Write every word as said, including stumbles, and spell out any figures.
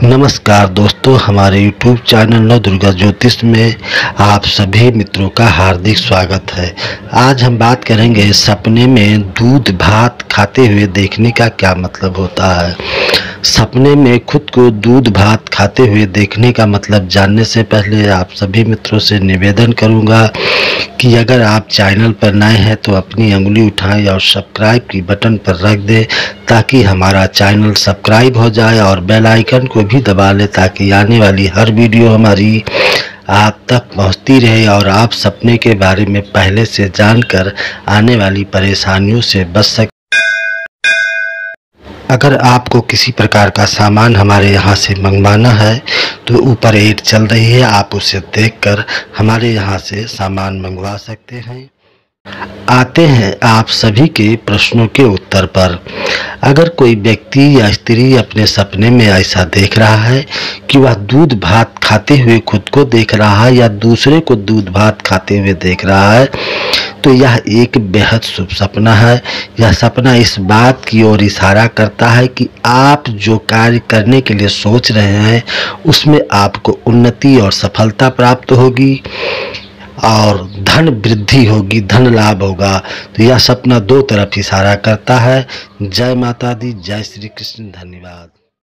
नमस्कार दोस्तों, हमारे यूट्यूब चैनल नव दुर्गा ज्योतिष में आप सभी मित्रों का हार्दिक स्वागत है। आज हम बात करेंगे सपने में दूध भात खाते हुए देखने का क्या मतलब होता है। सपने में खुद को दूध भात खाते हुए देखने का मतलब जानने से पहले आप सभी मित्रों से निवेदन करूंगा कि अगर आप चैनल पर नए हैं तो अपनी उंगली उठाएं और सब्सक्राइब की बटन पर रख दें ताकि हमारा चैनल सब्सक्राइब हो जाए और बेल आइकन को भी दबा लें ताकि आने वाली हर वीडियो हमारी आप तक पहुंचती रहे और आप सपने के बारे में पहले से जानकर आने वाली परेशानियों से बच सकें। अगर आपको किसी प्रकार का सामान हमारे यहाँ से मंगवाना है तो ऊपर ऐड चल रही है, आप उसे देखकर हमारे यहाँ से सामान मंगवा सकते हैं। आते हैं आप सभी के प्रश्नों के उत्तर पर। अगर कोई व्यक्ति या स्त्री अपने सपने में ऐसा देख रहा है कि वह दूध भात खाते हुए खुद को देख रहा है या दूसरे को दूध भात खाते हुए देख रहा है तो यह एक बेहद शुभ सपना है। यह सपना इस बात की ओर इशारा करता है कि आप जो कार्य करने के लिए सोच रहे हैं उसमें आपको उन्नति और सफलता प्राप्त होगी और धन वृद्धि होगी, धन लाभ होगा। तो यह सपना दो तरफ इशारा करता है। जय माता दी, जय श्री कृष्ण, धन्यवाद।